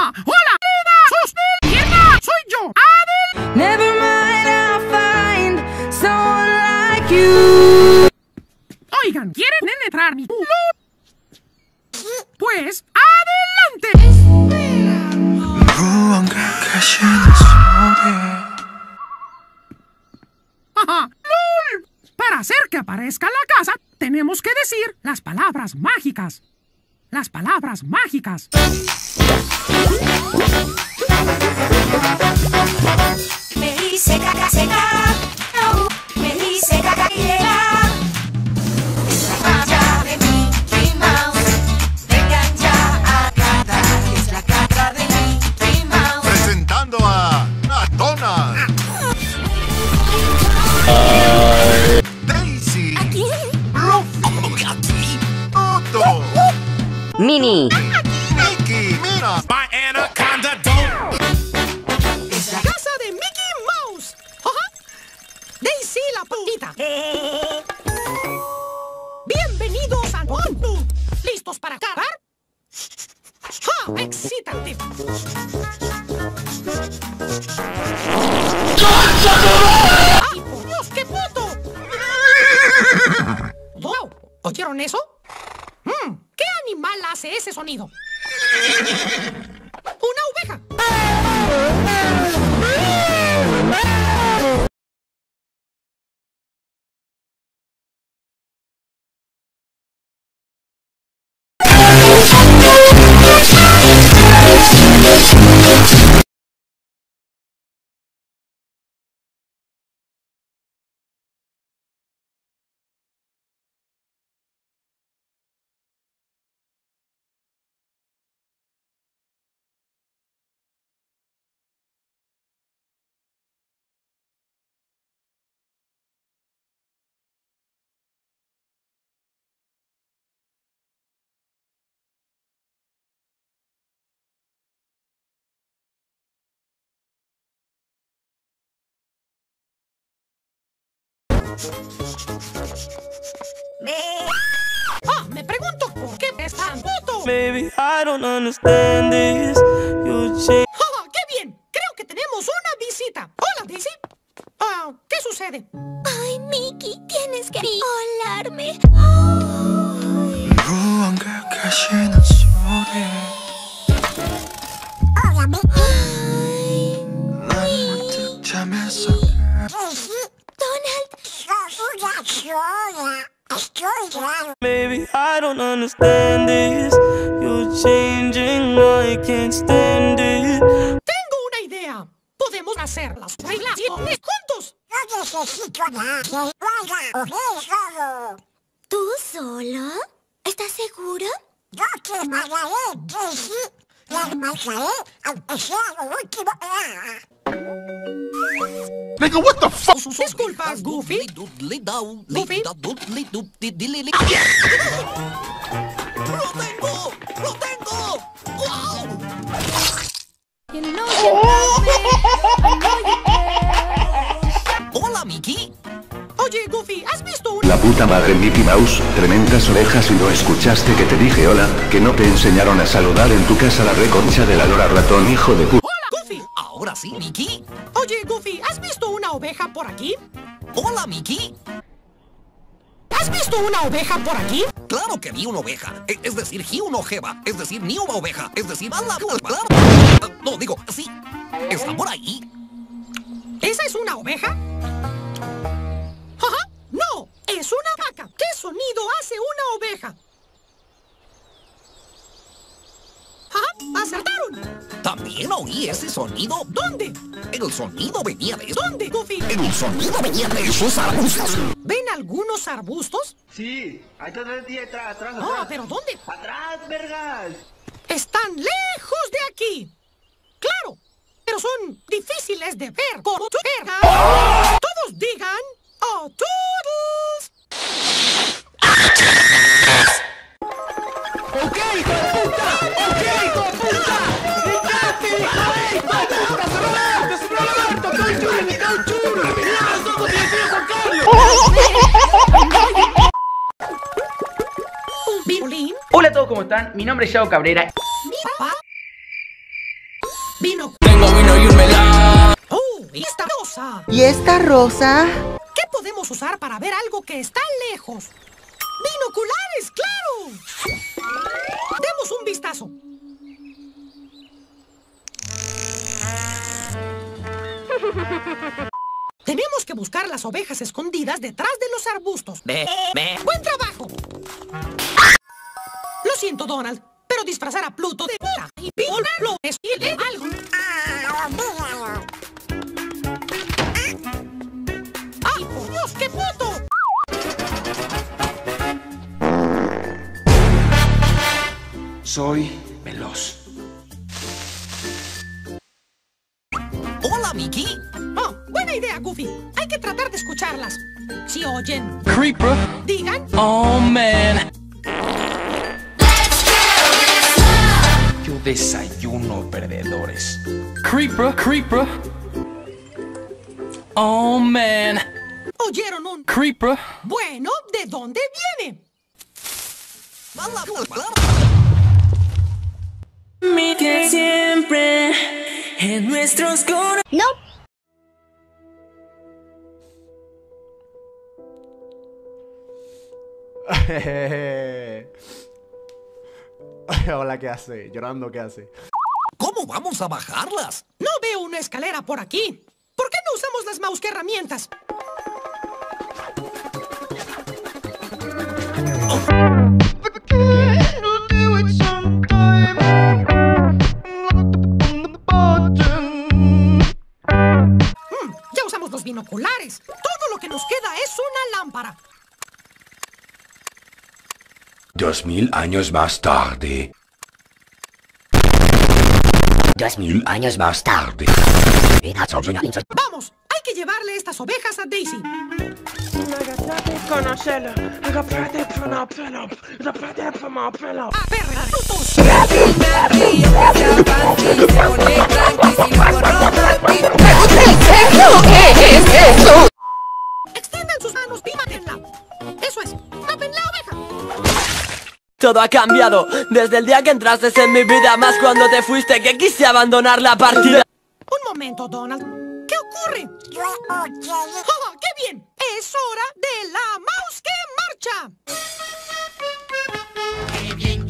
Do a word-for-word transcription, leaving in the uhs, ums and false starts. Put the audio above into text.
¡Hola! ¡Sos mierda! ¡Soy yo! ¡Adel! Never mind, I'll find someone like you. Oigan, ¿quieren penetrar mi culo? Pues, ¡adelante! Ajá, ¡lol! Para hacer que aparezca la casa, tenemos que decir las palabras mágicas. Las palabras mágicas. Me dice caca seca, me dice caca idea. Es la caca de Mickey Mouse. Vengan ya a catar, es la caca de Mickey Mouse. Presentando a Donald. Daisy. ¿Aquí? Ruffy. Otto. Mini. Mickey. Mira. My anaconda don't. Es la ¡Casa de Mickey Mouse! Ajá. Daisy la pulita. Bienvenidos al mundo. ¿Listos para acabar? ¡Ja! ¡Excitante! ¡Ay, por Dios, qué puto! Wow, ¿oyeron eso? Mm, ¿qué animal hace ese sonido? ¡Una oveja! Ah, me pregunto por qué es tan puto. Baby, I don't understand this. You change. ¡Ja! ¡Qué bien! Creo que tenemos una visita. Hola, Daisy. Ah, ¿qué sucede? Ay, Mickey, tienes que volarme. Hola, Mickey. Donald. Baby, I don't understand this. You're changing, I can't stand it. Tengo una idea. Podemos hacer las relaciones juntos. No necesito a nadie. Vaya, ¿tú solo? ¿Estás seguro? Yo te mandaré, Daisy. Te marcaré, aunque sea lo último. Nigga, what the fuck? Disculpas, Goofy. Goofy. ¡Lo tengo! ¡Lo tengo! ¡Wow! Hola, Mickey. Oye, Goofy, ¿has visto un... La puta madre Mickey Mouse, tremendas orejas y no escuchaste que te dije hola, que no te enseñaron a saludar en tu casa la reconcha de la lora ratón hijo de pu... Hola, Goofy. Ahora sí, Mickey. Oye, Goofy, ¿has visto una oveja por aquí? Hola, Mickey. ¿Has visto una oveja por aquí? Claro que vi una oveja. E- Es decir, vi una ojeva. Es decir, ni una oveja. Es decir, a la... No, digo, sí. Está por ahí. ¿Esa es una oveja? Ajá, no, es una vaca. ¿Qué sonido hace una oveja? Ajá, acertaron. También oí ese sonido. ¿Dónde? El sonido venía de... ¿Dónde, Goofy? El sonido venía de esos arbustos. ¿Ven algunos arbustos? Sí, ahí está atrás, atrás, atrás, Ah, atrás. ¿pero dónde? ¡Atrás, vergas! Están lejos de aquí. Claro, pero son difíciles de ver por tu verga. Todos digan, ¡oh, todos! ¡Ok, hijo de puta! ¡Ok, hijo de puta! ¡Fíjate, hijo de puta! ¡Se Roberto, se Roberto! ¡Cauchuro, mi cauchuro! ¡Mira, somos directores Juan Carlos! Un violín. Hola a todos, ¿cómo están? Mi nombre es Yao Cabrera. Mi papá. Vino. Tengo vino y un melón. Oh, y esta rosa. ¿Y esta rosa? ¿Qué podemos usar para ver algo que está lejos? ¡Binoculares, claro! Demos un vistazo. Tenemos que buscar las ovejas escondidas detrás de los arbustos. Ve, ve. ¡Buen trabajo! Lo siento, Donald, pero disfrazar a Pluto de puta y volverlo es algo. ¡Ay, por Dios, qué puto! Soy veloz. Hola, Mickey. Oh, buena idea, Goofy. Hay que tratar de escucharlas. Si oyen, Creeper. digan... Oh, man. Yo desayuno perdedores. Creeper, creeper. Oh, man. ¿Oyeron un... Creeper. Bueno, ¿de dónde viene? Mi que siempre en nuestros corazones. No. Hola, ¿qué hace? Llorando, ¿qué hace? ¿Cómo vamos a bajarlas? No veo una escalera por aquí. ¿Por qué no usamos las mouse que herramientas? Hmm, ya usamos los binoculares. Todo lo que nos queda es una lámpara. Dos mil años más tarde. Dos mil años más tarde. Vamos, hay que llevarle estas ovejas a Daisy. ¡A perra, brutos! Extiendan sus manos y mátenla. Eso es, tapen la oveja. Todo ha cambiado desde el día que entraste en mi vida, más cuando te fuiste que quise abandonar la partida. Un momento, Donald. ¿Qué ocurre? ¡Oh, qué bien! Es hora de la mouse que marcha. Qué bien